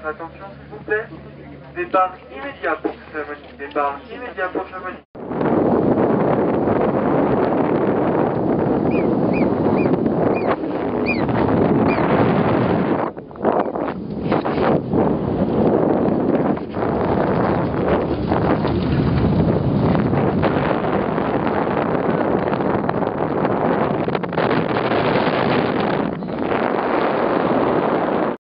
Attention s'il vous plaît. Départ immédiat pour cérémonie. Départ immédiat pour cérémonie.